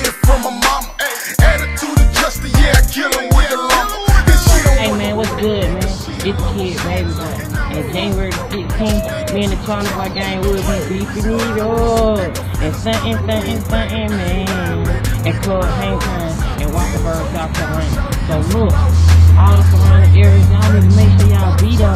kid from my mama. Attitude adjuster, yeah, I kill him with the lumber. Hey man, what's good, man? It's Kid Baby Boy. And January 16th, me and the Charlie Boy gang will be beefing it up. And something, man. And Club Hang Time and Walkerburg, South Carolina. So look, all the surrounding areas, y'all need to make sure y'all be there.